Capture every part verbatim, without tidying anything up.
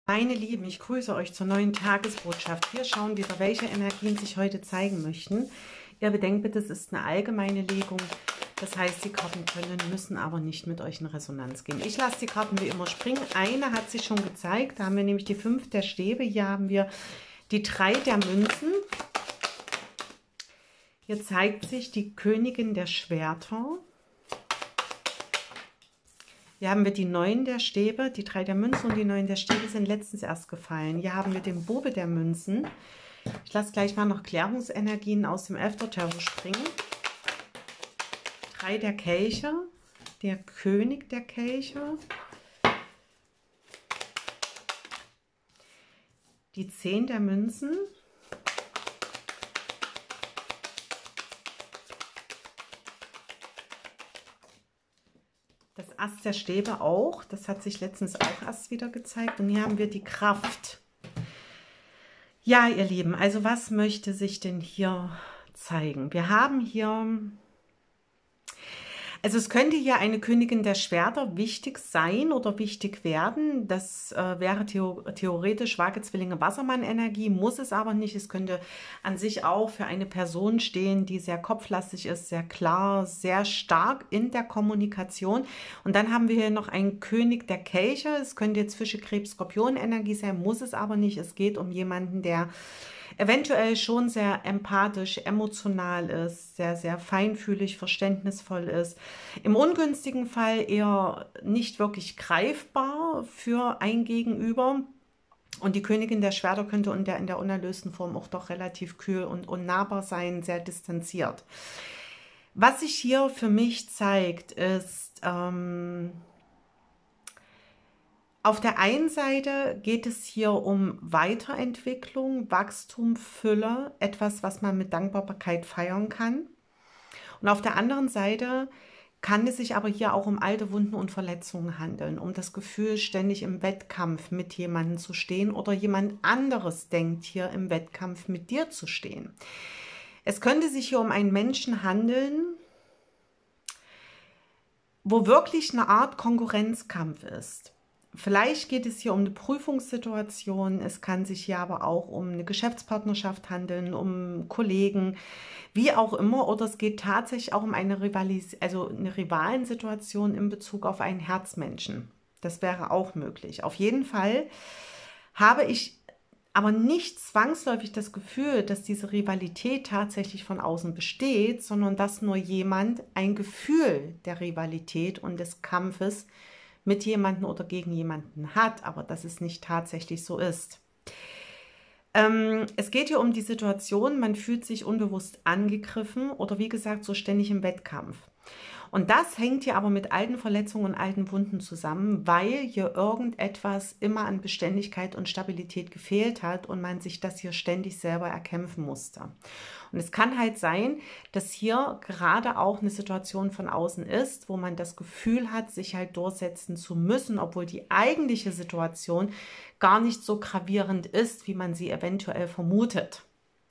Meine Lieben, ich grüße euch zur neuen Tagesbotschaft. Wir schauen wieder, welche Energien sich heute zeigen möchten. Ihr bedenkt bitte, es ist eine allgemeine Legung. Das heißt, die Karten können, müssen aber nicht mit euch in Resonanz gehen. Ich lasse die Karten wie immer springen. Eine hat sich schon gezeigt. Da haben wir nämlich die fünf der Stäbe. Hier haben wir die drei der Münzen. Hier zeigt sich die Königin der Schwerter. Hier haben wir die neun der Stäbe, die drei der Münzen und die neun der Stäbe sind letztens erst gefallen. Hier haben wir den Bube der Münzen. Ich lasse gleich mal noch Klärungsenergien aus dem Elfter Tarot springen. drei der Kelche, der König der Kelche. Die zehn der Münzen. Das Ass der Stäbe auch, das hat sich letztens auch erst wieder gezeigt. Und hier haben wir die Kraft. Ja, ihr Lieben, also was möchte sich denn hier zeigen? Wir haben hier, also es könnte hier eine Königin der Schwerter wichtig sein oder wichtig werden. Das äh, wäre theo theoretisch Waage, Zwillinge, Wassermann-Energie, muss es aber nicht. Es könnte an sich auch für eine Person stehen, die sehr kopflastig ist, sehr klar, sehr stark in der Kommunikation. Und dann haben wir hier noch einen König der Kelche. Es könnte jetzt Fische, Krebs, Skorpion-Energie sein, muss es aber nicht. Es geht um jemanden, der eventuell schon sehr empathisch, emotional ist, sehr, sehr feinfühlig, verständnisvoll ist. Im ungünstigen Fall eher nicht wirklich greifbar für ein Gegenüber. Und die Königin der Schwerter könnte in der, in der unerlösten Form auch doch relativ kühl und unnahbar sein, sehr distanziert. Was sich hier für mich zeigt, ist, ähm, auf der einen Seite geht es hier um Weiterentwicklung, Wachstum, Fülle, etwas, was man mit Dankbarkeit feiern kann. Und auf der anderen Seite kann es sich aber hier auch um alte Wunden und Verletzungen handeln, um das Gefühl, ständig im Wettkampf mit jemandem zu stehen oder jemand anderes denkt, hier im Wettkampf mit dir zu stehen. Es könnte sich hier um einen Menschen handeln, wo wirklich eine Art Konkurrenzkampf ist. Vielleicht geht es hier um eine Prüfungssituation, es kann sich hier aber auch um eine Geschäftspartnerschaft handeln, um Kollegen, wie auch immer, oder es geht tatsächlich auch um eine, Rivalis also eine Rivalensituation in Bezug auf einen Herzmenschen. Das wäre auch möglich. Auf jeden Fall habe ich aber nicht zwangsläufig das Gefühl, dass diese Rivalität tatsächlich von außen besteht, sondern dass nur jemand ein Gefühl der Rivalität und des Kampfes mit jemandem oder gegen jemanden hat, aber dass es nicht tatsächlich so ist. Ähm, es geht hier um die Situation, man fühlt sich unbewusst angegriffen oder wie gesagt so ständig im Wettkampf. Und das hängt hier aber mit alten Verletzungen und alten Wunden zusammen, weil hier irgendetwas immer an Beständigkeit und Stabilität gefehlt hat und man sich das hier ständig selber erkämpfen musste. Und es kann halt sein, dass hier gerade auch eine Situation von außen ist, wo man das Gefühl hat, sich halt durchsetzen zu müssen, obwohl die eigentliche Situation gar nicht so gravierend ist, wie man sie eventuell vermutet.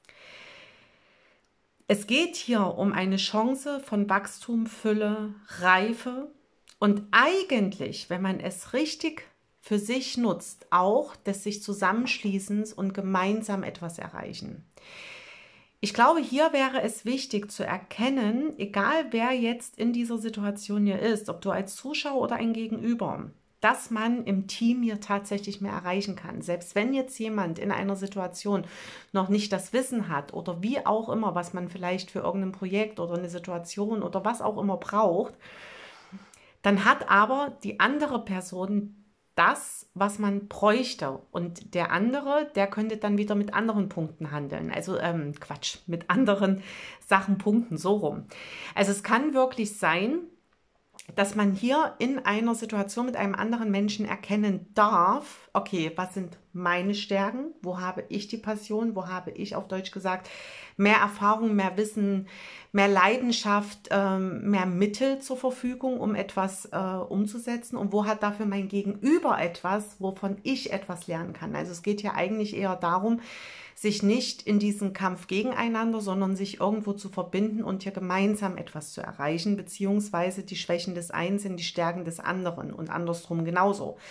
Es geht hier um eine Chance von Wachstum, Fülle, Reife und eigentlich, wenn man es richtig für sich nutzt, auch des sich Zusammenschließens und gemeinsam etwas erreichen. Ich glaube, hier wäre es wichtig zu erkennen, egal wer jetzt in dieser Situation hier ist, ob du als Zuschauer oder ein Gegenüber, dass man im Team hier tatsächlich mehr erreichen kann. Selbst wenn jetzt jemand in einer Situation noch nicht das Wissen hat oder wie auch immer, was man vielleicht für irgendein Projekt oder eine Situation oder was auch immer braucht, dann hat aber die andere Person das, was man bräuchte. Und der andere, der könnte dann wieder mit anderen Punkten handeln. Also ähm, Quatsch, mit anderen Sachen punkten, so rum. Also es kann wirklich sein, dass man hier in einer Situation mit einem anderen Menschen erkennen darf, okay, was sind meine Stärken, wo habe ich die Passion, wo habe ich auf Deutsch gesagt mehr Erfahrung, mehr Wissen, mehr Leidenschaft, ähm, mehr Mittel zur Verfügung, um etwas äh, umzusetzen und wo hat dafür mein Gegenüber etwas, wovon ich etwas lernen kann. Also es geht ja eigentlich eher darum, sich nicht in diesen Kampf gegeneinander, sondern sich irgendwo zu verbinden und hier gemeinsam etwas zu erreichen, beziehungsweise die Schwächen des einen sind die Stärken des anderen und andersrum genauso.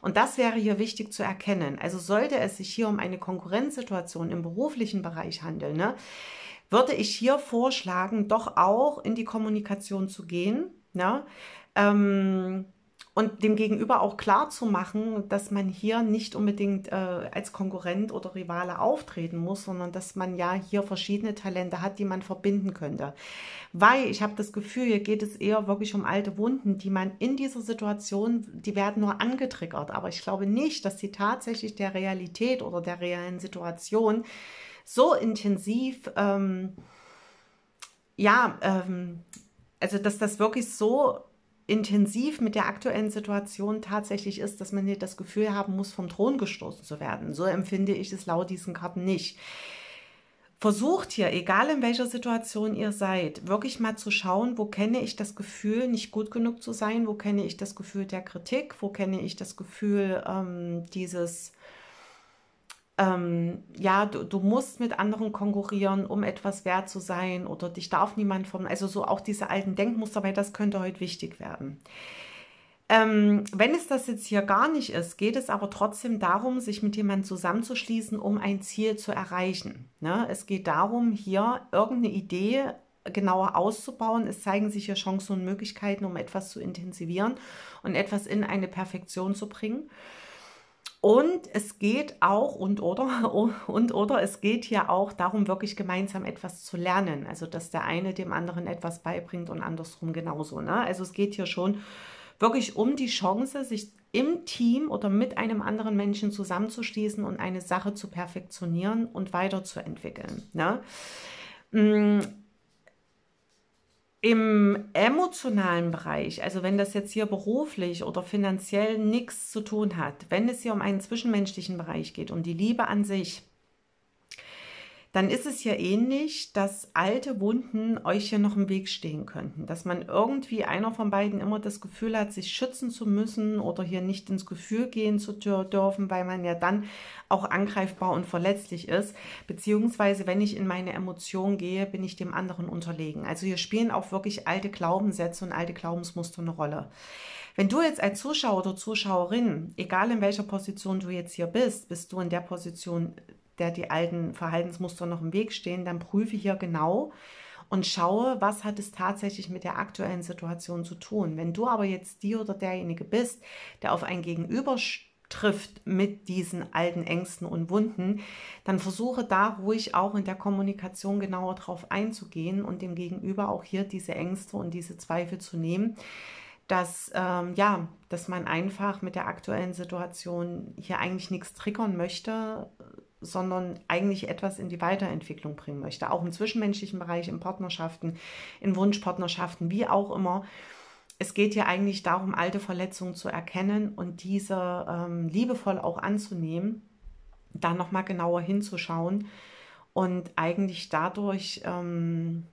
Und das wäre hier wichtig zu erkennen. Also sollte es sich hier um eine Konkurrenzsituation im beruflichen Bereich handeln, ne, würde ich hier vorschlagen, doch auch in die Kommunikation zu gehen, ne, ähm, und dem Gegenüber auch klar zu machen, dass man hier nicht unbedingt äh, als Konkurrent oder Rivale auftreten muss, sondern dass man ja hier verschiedene Talente hat, die man verbinden könnte. Weil ich habe das Gefühl, hier geht es eher wirklich um alte Wunden, die man in dieser Situation, die werden nur angetriggert. Aber ich glaube nicht, dass sie tatsächlich der Realität oder der realen Situation so intensiv, ähm, ja, ähm, also dass das wirklich so intensiv mit der aktuellen Situation tatsächlich ist, dass man nicht das Gefühl haben muss, vom Thron gestoßen zu werden. So empfinde ich es laut diesen Karten nicht. Versucht hier, egal in welcher Situation ihr seid, wirklich mal zu schauen, wo kenne ich das Gefühl, nicht gut genug zu sein, wo kenne ich das Gefühl der Kritik, wo kenne ich das Gefühl ähm, dieses, ähm, ja, du, du musst mit anderen konkurrieren, um etwas wert zu sein oder dich darf niemand vom, also so auch diese alten Denkmuster, weil das könnte heute wichtig werden. Ähm, wenn es das jetzt hier gar nicht ist, geht es aber trotzdem darum, sich mit jemandem zusammenzuschließen, um ein Ziel zu erreichen. Ne? Es geht darum, hier irgendeine Idee genauer auszubauen. Es zeigen sich hier Chancen und Möglichkeiten, um etwas zu intensivieren und etwas in eine Perfektion zu bringen. Und es geht auch und oder und oder es geht hier auch darum, wirklich gemeinsam etwas zu lernen. Also dass der eine dem anderen etwas beibringt und andersrum genauso. Ne? Also es geht hier schon wirklich um die Chance, sich im Team oder mit einem anderen Menschen zusammenzuschließen und eine Sache zu perfektionieren und weiterzuentwickeln. Ne? Im emotionalen Bereich, also wenn das jetzt hier beruflich oder finanziell nichts zu tun hat, wenn es hier um einen zwischenmenschlichen Bereich geht, um die Liebe an sich, dann ist es ja ähnlich, dass alte Wunden euch hier noch im Weg stehen könnten. Dass man irgendwie einer von beiden immer das Gefühl hat, sich schützen zu müssen oder hier nicht ins Gefühl gehen zu dürfen, weil man ja dann auch angreifbar und verletzlich ist. Beziehungsweise, wenn ich in meine Emotionen gehe, bin ich dem anderen unterlegen. Also hier spielen auch wirklich alte Glaubenssätze und alte Glaubensmuster eine Rolle. Wenn du jetzt als Zuschauer oder Zuschauerin, egal in welcher Position du jetzt hier bist, bist du in der Position, der die alten Verhaltensmuster noch im Weg stehen, dann prüfe hier genau und schaue, was hat es tatsächlich mit der aktuellen Situation zu tun. Wenn du aber jetzt die oder derjenige bist, der auf ein Gegenüber trifft mit diesen alten Ängsten und Wunden, dann versuche da ruhig auch in der Kommunikation genauer drauf einzugehen und dem Gegenüber auch hier diese Ängste und diese Zweifel zu nehmen, dass, ähm, ja, dass man einfach mit der aktuellen Situation hier eigentlich nichts triggern möchte, sondern eigentlich etwas in die Weiterentwicklung bringen möchte. Auch im zwischenmenschlichen Bereich, in Partnerschaften, in Wunschpartnerschaften, wie auch immer. Es geht hier eigentlich darum, alte Verletzungen zu erkennen und diese ähm, liebevoll auch anzunehmen, da nochmal genauer hinzuschauen und eigentlich dadurch ähm,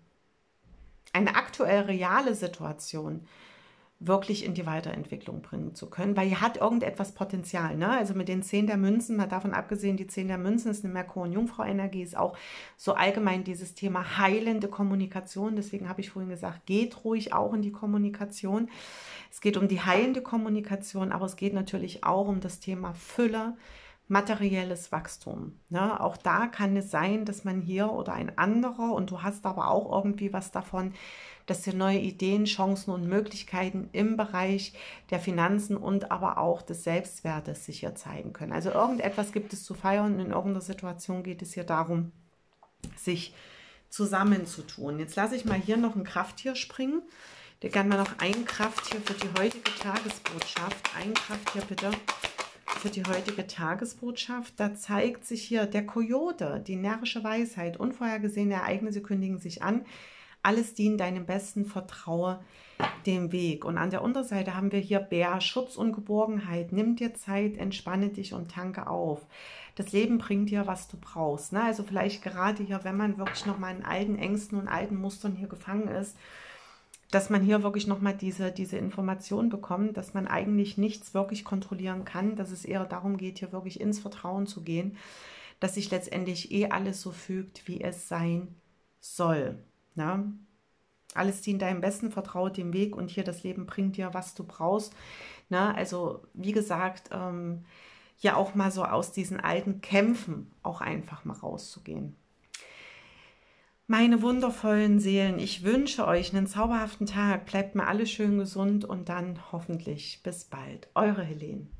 eine aktuell reale Situation wirklich in die Weiterentwicklung bringen zu können, weil hier hat irgendetwas Potenzial. Ne? Also mit den zehn der Münzen, mal davon abgesehen, die zehn der Münzen ist eine Merkur- und Jungfrau-Energie, ist auch so allgemein dieses Thema heilende Kommunikation. Deswegen habe ich vorhin gesagt, geht ruhig auch in die Kommunikation. Es geht um die heilende Kommunikation, aber es geht natürlich auch um das Thema Fülle, materielles Wachstum. Ne? Auch da kann es sein, dass man hier oder ein anderer, und du hast aber auch irgendwie was davon, dass dir neue Ideen, Chancen und Möglichkeiten im Bereich der Finanzen und aber auch des Selbstwertes sich hier zeigen können. Also irgendetwas gibt es zu feiern, in irgendeiner Situation geht es hier darum, sich zusammenzutun. Jetzt lasse ich mal hier noch ein Krafttier springen. Der kann mal noch ein Krafttier für die heutige Tagesbotschaft. Ein Krafttier bitte für die heutige Tagesbotschaft. Da zeigt sich hier der Kojote, die närrische Weisheit. Unvorhergesehene Ereignisse kündigen sich an. Alles dient deinem Besten, vertraue dem Weg. Und an der Unterseite haben wir hier Bär, Schutz und Geborgenheit. Nimm dir Zeit, entspanne dich und tanke auf. Das Leben bringt dir, was du brauchst. Ne? Also vielleicht gerade hier, wenn man wirklich noch mal in alten Ängsten und alten Mustern hier gefangen ist, dass man hier wirklich nochmal diese, diese Information bekommt, dass man eigentlich nichts wirklich kontrollieren kann, dass es eher darum geht, hier wirklich ins Vertrauen zu gehen, dass sich letztendlich eh alles so fügt, wie es sein soll. Na? Alles dient deinem Besten, vertraue dem Weg und hier das Leben bringt dir, was du brauchst. Ne? Also wie gesagt, ähm, ja auch mal so aus diesen alten Kämpfen auch einfach mal rauszugehen. Meine wundervollen Seelen, ich wünsche euch einen zauberhaften Tag. Bleibt mir alle schön gesund und dann hoffentlich bis bald. Eure Helene.